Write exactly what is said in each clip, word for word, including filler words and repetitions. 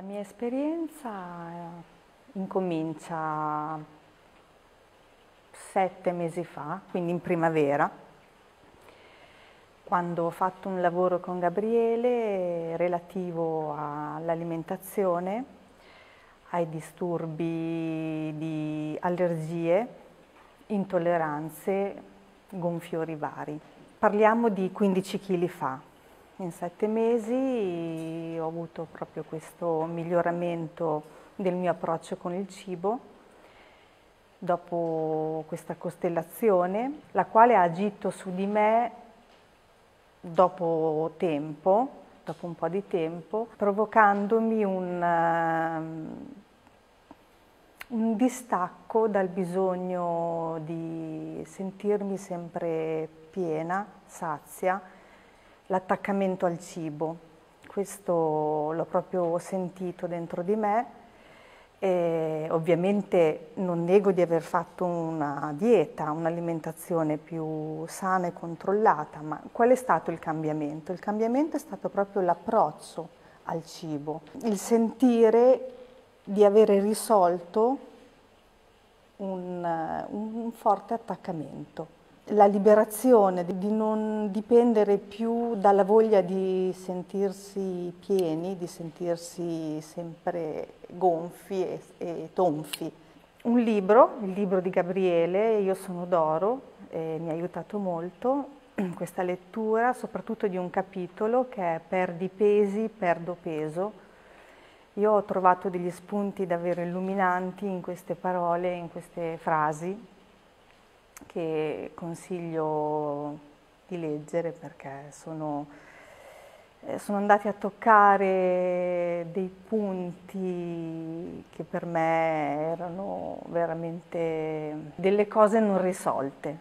La mia esperienza incomincia sette mesi fa, quindi in primavera, quando ho fatto un lavoro con Gabriele relativo all'alimentazione, ai disturbi di allergie, intolleranze, gonfiori vari. Parliamo di quindici chili fa. In sette mesi ho avuto proprio questo miglioramento del mio approccio con il cibo, dopo questa costellazione, la quale ha agito su di me dopo tempo, dopo un po' di tempo, provocandomi un, un distacco dal bisogno di sentirmi sempre piena, sazia, l'attaccamento al cibo. Questo l'ho proprio sentito dentro di me e ovviamente non nego di aver fatto una dieta, un'alimentazione più sana e controllata, ma qual è stato il cambiamento? Il cambiamento è stato proprio l'approccio al cibo, il sentire di avere risolto un, un forte attaccamento. La liberazione di non dipendere più dalla voglia di sentirsi pieni, di sentirsi sempre gonfi e, e tonfi. Un libro, il libro di Gabriele, Io sono d'oro, eh, mi ha aiutato molto questa lettura, soprattutto di un capitolo che è Perdi pesi, perdo peso. Io ho trovato degli spunti davvero illuminanti in queste parole, in queste frasi, che consiglio di leggere perché sono, eh, sono andati a toccare dei punti che per me erano veramente delle cose non risolte.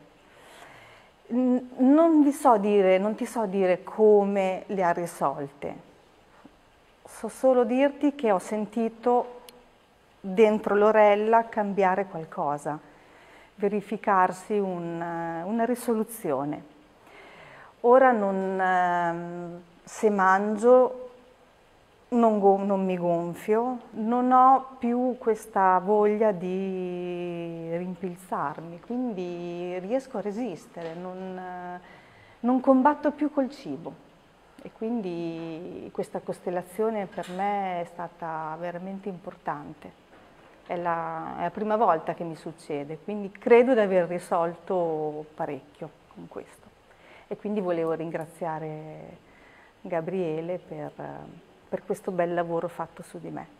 Non vi so dire, non ti so dire come le ha risolte, so solo dirti che ho sentito dentro l'orella cambiare qualcosa, verificarsi un, una risoluzione. Ora non, se mangio non, non mi gonfio, non ho più questa voglia di rimpilzarmi, quindi riesco a resistere, non, non combatto più col cibo. E quindi questa costellazione per me è stata veramente importante. È la, è la prima volta che mi succede, quindi credo di aver risolto parecchio con questo. E quindi volevo ringraziare Gabriele per, per questo bel lavoro fatto su di me.